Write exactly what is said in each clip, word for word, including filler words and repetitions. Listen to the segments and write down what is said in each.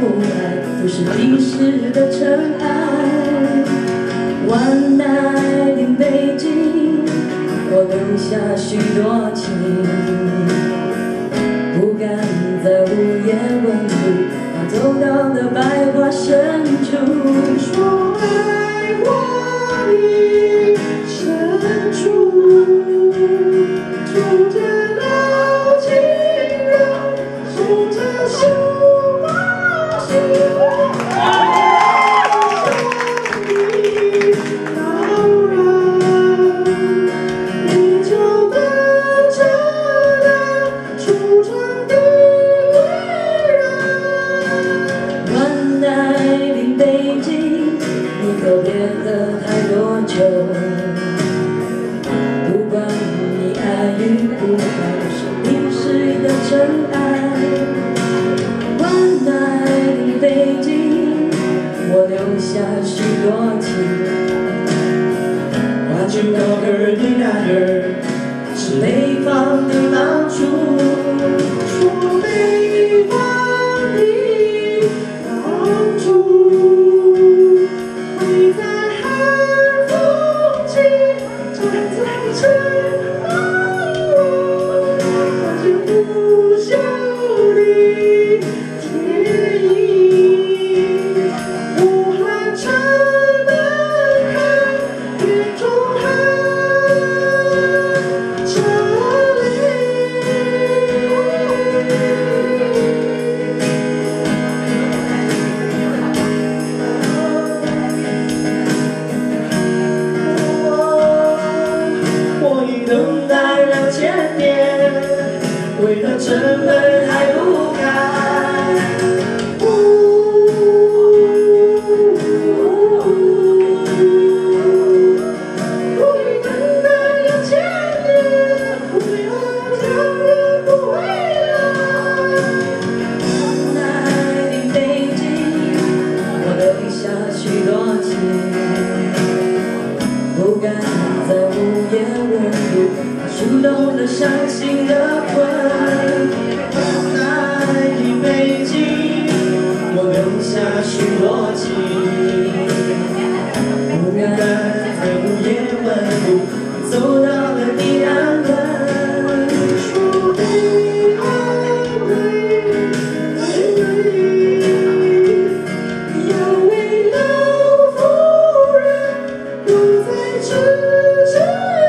不爱，都是历史的尘埃。One night in 北京，我留下许多情，不敢在午夜问路，怕走到了百花深处。说爱我的深处，住着老情人，守着守望时光。 可别了太多久，不管你爱与不爱，是历史的尘埃。One night in 北京，我留下许多情。画着高个的男儿，是北方的老猪，说北方的老猪。 在寒风起，站在城楼，看着不朽的铁衣。武汉城门开，月中寒着等待两千年，为何城门还不开？我已等待两千年，为何家人不回来？在北京，我留下许多情，不敢在午夜问。 触动了伤心的魂。在北京，我留下许多情，不敢在午夜问路，走到了地安门。说悲哀悲悲，要为老夫人留在这城。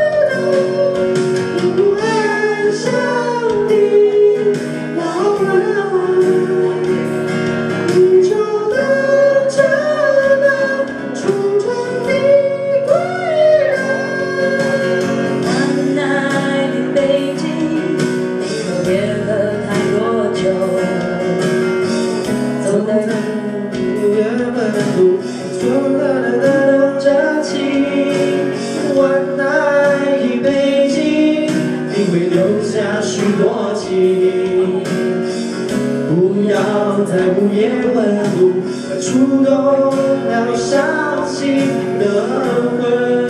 One night in 北京，你会留下许多情。不要在午夜问路，触动了伤心的魂。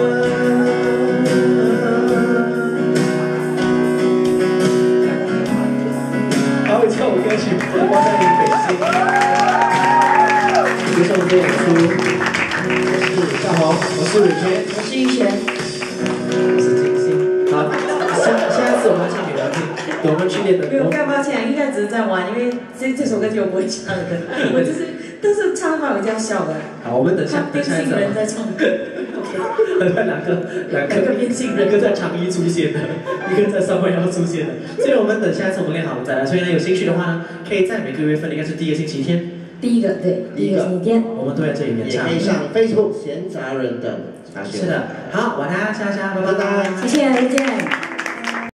还会跳舞歌曲《One night in 北京》。接受我们的演出。 我是大红，我是伟轩，我是玉璇，我是金星。好，下下一次我们继续聊天，我们去练的。 没有干嘛讲，应该只是在玩，因为这这首歌就我不会唱的，我就是，但是唱的话我就要笑的。 好，我们等下等下一首。变性人在唱歌。OK。两个两个变性人，一个在长衣出现的，一个在上半腰出现的。所以我们等下一次我们练好，我们再来。所以呢，有兴趣的话呢，可以在每个月份，应该是第一个星期天。 第一个对，第一个星期天， 我们都在这里演唱。 也可以上 Facebook 闲杂人等查询。 是的，好，晚安，大家，拜拜， 谢谢，再见。